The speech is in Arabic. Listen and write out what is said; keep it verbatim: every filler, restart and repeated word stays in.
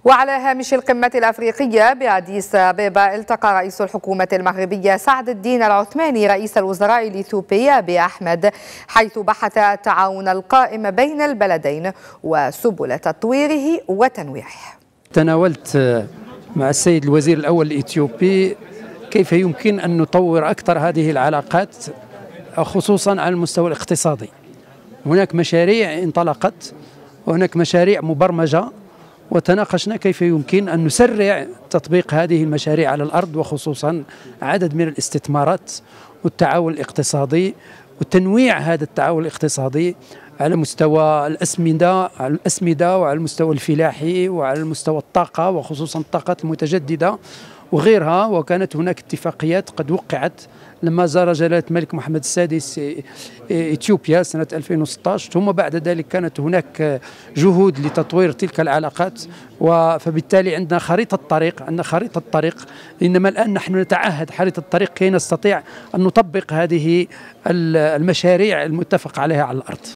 وعلى هامش القمة الأفريقية بأديس أبابا التقى رئيس الحكومة المغربية سعد الدين العثماني رئيس الوزراء الإثيوبي أبي أحمد، حيث بحث التعاون القائم بين البلدين وسبل تطويره وتنويعه. تناولت مع السيد الوزير الأول الإثيوبي كيف يمكن أن نطور أكثر هذه العلاقات خصوصا على المستوى الاقتصادي. هناك مشاريع انطلقت وهناك مشاريع مبرمجة، وتناقشنا كيف يمكن أن نسرع تطبيق هذه المشاريع على الأرض، وخصوصا عدد من الاستثمارات والتعاون الاقتصادي وتنويع هذا التعاون الاقتصادي على مستوى الأسمدة على الأسمدة وعلى المستوى الفلاحي وعلى المستوى الطاقة، وخصوصا الطاقات المتجددة وغيرها. وكانت هناك اتفاقيات قد وقعت لما زار جلالة الملك محمد السادس إثيوبيا سنة ألفين وستة عشر، ثم بعد ذلك كانت هناك جهود لتطوير تلك العلاقات. فبالتالي عندنا خريطة طريق عندنا خريطة طريق إنما الآن نحن نتعهد خريطة الطريق كي نستطيع أن نطبق هذه المشاريع المتفق عليها على الأرض.